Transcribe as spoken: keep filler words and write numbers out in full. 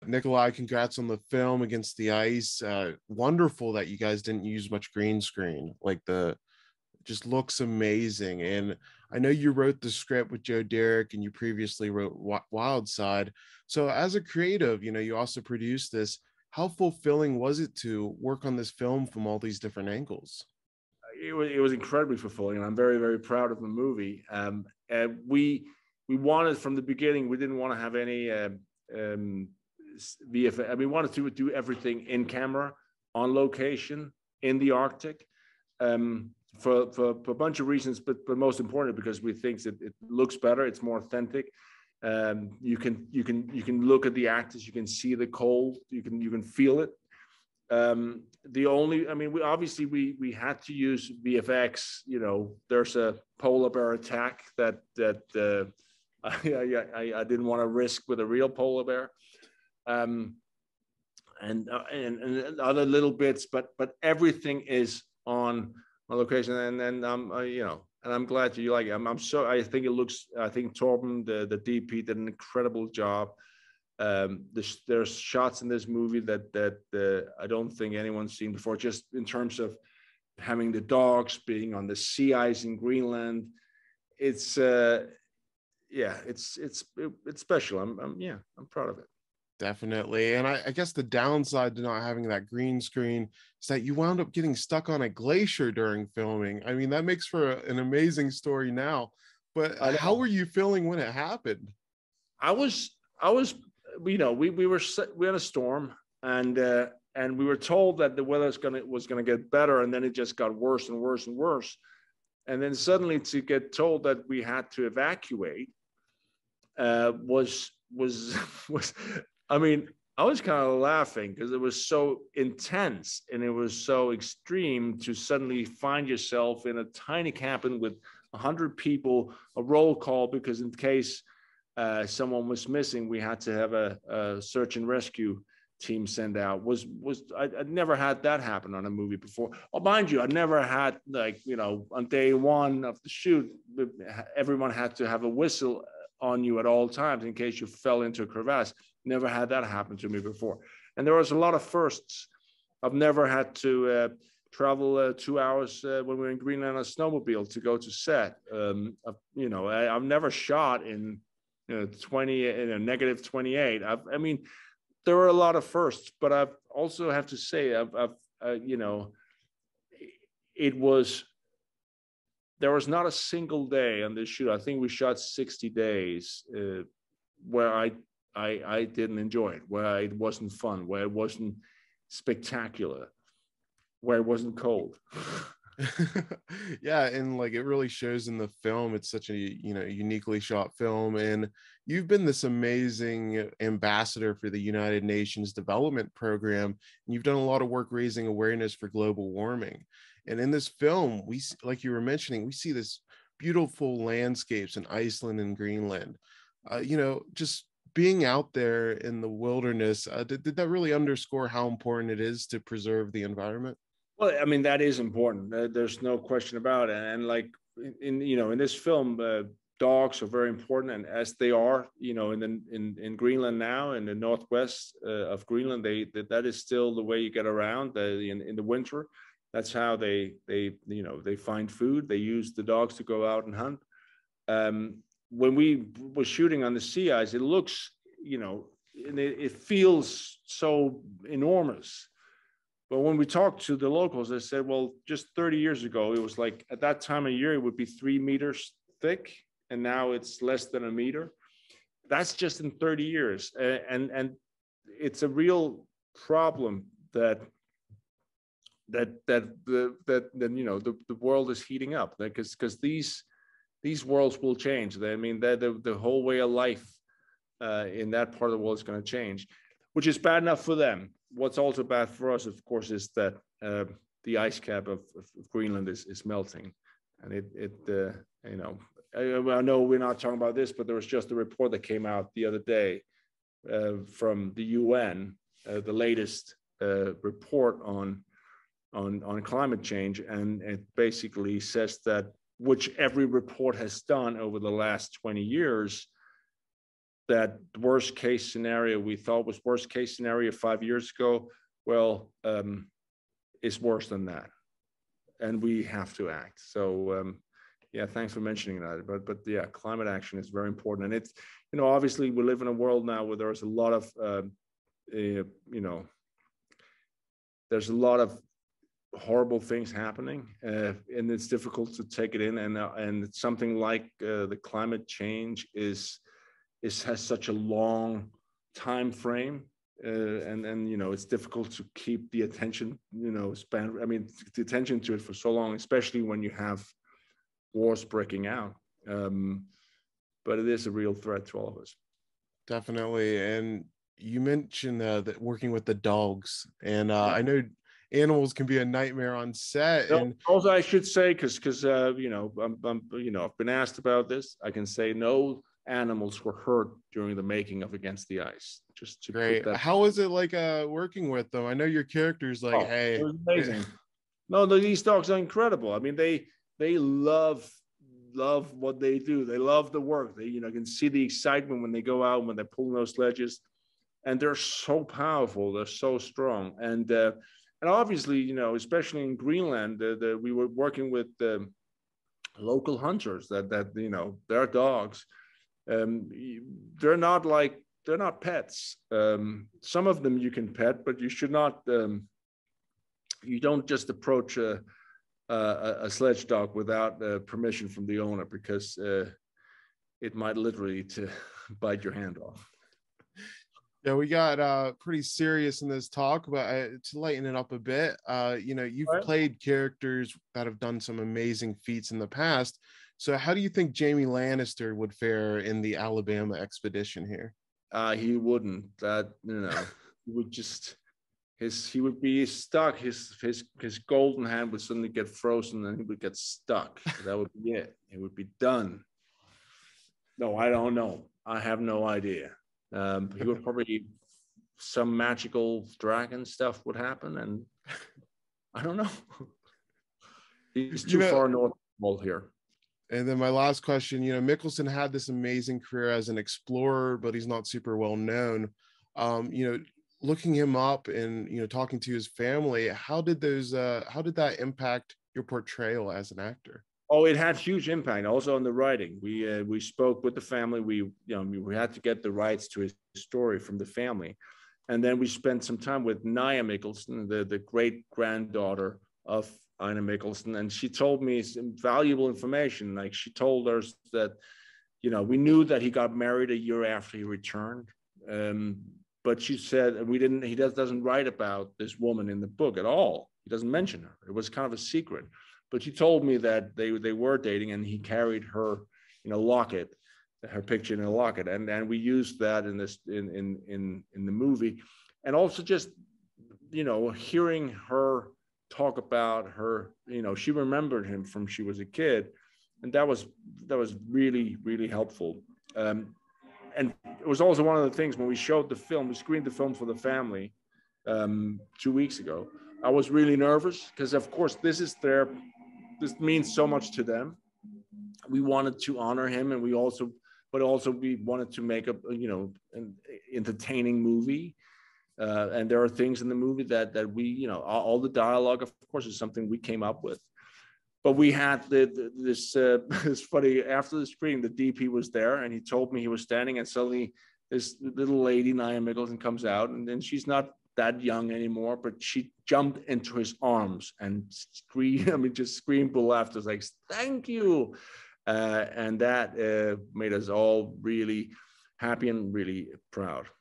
Nikolaj, congrats on the film Against the Ice. Uh, wonderful that you guys didn't use much green screen. Like the, it just looks amazing. And I know you wrote the script with Joe Derrick, and you previously wrote Wild Side. So as a creative, you know, you also produced this. How fulfilling was it to work on this film from all these different angles? It was, it was incredibly fulfilling, and I'm very, very proud of the movie. Um, uh, we we wanted from the beginning, we didn't want to have any uh, um, V F X. I mean, we wanted to do everything in camera, on location, in the Arctic, um, for, for, for a bunch of reasons, but, but most importantly, because we think that it looks better, it's more authentic. Um, you can you can you can look at the actors, you can see the cold, you can you can feel it. Um, the only, I mean, we obviously we we had to use V F X. You know, there's a polar bear attack that that uh, I, I I didn't want to risk with a real polar bear, um, and, uh, and and other little bits, but but everything is on on location, and and um uh, you know. And I'm glad you like it. I'm, I'm so, I think it looks, I think Torben, the, the D P, did an incredible job. Um, there's, there's shots in this movie that, that uh, I don't think anyone's seen before, just in terms of having the dogs being on the sea ice in Greenland. It's, uh, yeah, it's, it's, it, it's special. I'm, I'm, yeah, I'm proud of it. Definitely. And I, I guess the downside to not having that green screen is that you wound up getting stuck on a glacier during filming. I mean, that makes for a, an amazing story now, but how were you feeling when it happened? I was, I was, you know, we, we were, we had a storm, and, uh, and we were told that the weather's gonna, was going to get better. And then it just got worse and worse and worse. And then suddenly to get told that we had to evacuate, uh, was, was, was, I mean, I was kind of laughing because it was so intense and it was so extreme to suddenly find yourself in a tiny cabin with a hundred people, a roll call, because in case uh, someone was missing, we had to have a, a search and rescue team sent out. Was was I, I'd never had that happen on a movie before. Oh, mind you, I'd never had, like, you know, on day one of the shoot, everyone had to have a whistle on you at all times in case you fell into a crevasse. Never had that happen to me before. And there was a lot of firsts. I've never had to uh, travel uh, two hours uh, when we were in Greenland on a snowmobile to go to set. Um, I've, you know, I, I've never shot in, you know, twenty, in a negative twenty-eight. I've, I mean, there were a lot of firsts, but I've also have to say, I've, I've uh, you know, it was, there was not a single day on this shoot. I think we shot sixty days uh, where I, I, I didn't enjoy it, where it wasn't fun, where it wasn't spectacular, where it wasn't cold. Yeah, and like it really shows in the film. It's such a, you know, uniquely shot film, and you've been this amazing ambassador for the United Nations Development Program, and you've done a lot of work raising awareness for global warming. And in this film, we, like you were mentioning, we see this beautiful landscapes in Iceland and Greenland. Uh, you know, just being out there in the wilderness, uh, did, did that really underscore how important it is to preserve the environment? Well, I mean, that is important. Uh, there's no question about it. And like in, you know, in this film, uh, dogs are very important. And as they are, you know, in the, in, in Greenland now, in the northwest uh, of Greenland, they, that, that is still the way you get around uh, in, in the winter. That's how they, they, you know, they find food. They use the dogs to go out and hunt. Um, when we were shooting on the sea ice, it looks, you know, and it, it feels so enormous. But when we talked to the locals, they said, well, just thirty years ago, it was like, at that time of year, it would be three meters thick, and now it's less than a meter. That's just in thirty years. Uh, and, and it's a real problem that, that, that, the, that, that you know, the, the world is heating up, because, because these, these worlds will change. They, I mean, the, the whole way of life uh, in that part of the world is going to change, which is bad enough for them. What's also bad for us, of course, is that uh, the ice cap of, of Greenland is, is melting. And it, it uh, you know, I, I know we're not talking about this, but there was just a report that came out the other day uh, from the U N, uh, the latest uh, report on, on, on climate change. And it basically says that, which every report has done over the last twenty years, that worst case scenario we thought was worst case scenario five years ago, well, um, it's worse than that. And we have to act. So um, yeah, thanks for mentioning that. But but yeah, climate action is very important. And it's, you know, obviously we live in a world now where there's a lot of, uh, uh, you know, there's a lot of horrible things happening, uh, and it's difficult to take it in. And uh, and something like uh, the climate change is is has such a long time frame, uh, and and you know it's difficult to keep the attention, you know, span. I mean, the attention to it for so long, especially when you have wars breaking out. Um, but it is a real threat to all of us. Definitely. And you mentioned uh, that working with the dogs, and uh, I know animals can be a nightmare on set. No, and also, I should say, because because uh, you know, I'm, I'm you know, I've been asked about this. I can say no animals were hurt during the making of Against the Ice. Just to great. put that. How was it like uh, working with them? I know your character's like, Oh, hey, it was amazing. No, these dogs are incredible. I mean, they they love love what they do. They love the work. They, you know, can see the excitement when they go out, when they're pulling those sledges, and they're so powerful. They're so strong, and uh, and obviously, you know, especially in Greenland, uh, the, we were working with um, local hunters. That that you know, their dogs, um, they're not like they're not pets. Um, some of them you can pet, but you should not. Um, you don't just approach a Uh, a sledge dog without uh, permission from the owner, because uh, it might literally to bite your hand off. Yeah, we got uh, pretty serious in this talk, but uh, to lighten it up a bit, uh, you know, you've Right. played characters that have done some amazing feats in the past. So how do you think Jaime Lannister would fare in the Alabama expedition here? Uh, he wouldn't. That you know, he would just his he would be stuck. His his his golden hand would suddenly get frozen, and he would get stuck. That would be it. It would be done. No, I don't know. I have no idea. Um, he would probably some magical dragon stuff would happen, and I don't know. He's too you know, far north here. And then my last question, you know, Mikkelsen had this amazing career as an explorer, but he's not super well known. Um, you know, looking him up and, you know, talking to his family, how did those, uh, how did that impact your portrayal as an actor? Oh, it had huge impact also on the writing. We, uh, we spoke with the family. We, you know, we had to get the rights to his story from the family. And then we spent some time with Naya Mikkelsen, the, the great granddaughter of Ina Mikkelsen, and she told me some valuable information. Like she told us that, you know, we knew that he got married a year after he returned, um, but she said we didn't. He does, doesn't write about this woman in the book at all. He doesn't mention her. It was kind of a secret. But she told me that they they were dating, and he carried her in a locket, her picture in a locket, and and we used that in this in in in in the movie, and also just, you know, hearing her talk about her, you know, she remembered him from she was a kid, and that was that was really really helpful. Um, and it was also one of the things when we showed the film, we screened the film for the family um, two weeks ago. I was really nervous because, of course, this is their, this means so much to them. We wanted to honor him, and we also, but also we wanted to make a, you know, an entertaining movie. Uh, and there are things in the movie that that we, you know, all, all the dialogue, of course, is something we came up with. But we had the, the, this, uh, it's funny, after the screening, the D P was there, and he told me he was standing, and suddenly this little lady, Naya Mikkelsen, comes out, and then she's not that young anymore, but she jumped into his arms and screamed, I mean, just screamed with laughter, like, thank you. Uh, and that uh, made us all really happy and really proud.